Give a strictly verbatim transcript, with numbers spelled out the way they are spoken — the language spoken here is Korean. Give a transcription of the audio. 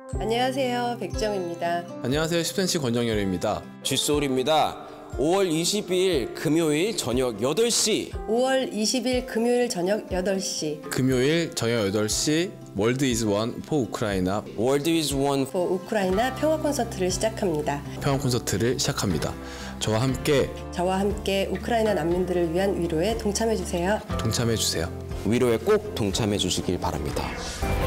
안녕하세요, 백정입니다. 안녕하세요, 십 센치 권정열입니다. 쥐소울입니다. 오월 이십이일 금요일 저녁 여덟 시 오월 이십일 금요일 저녁 여덟 시 금요일 저녁 여덟 시 월드 이즈 원 포 우크라이나 월드 이즈 원 포 우크라이나 평화 콘서트를 시작합니다. 평화 콘서트를 시작합니다. 저와 함께 저와 함께 우크라이나 난민들을 위한 위로에 동참해주세요. 동참해 주세요. 위로에 꼭 동참해 주시길 바랍니다.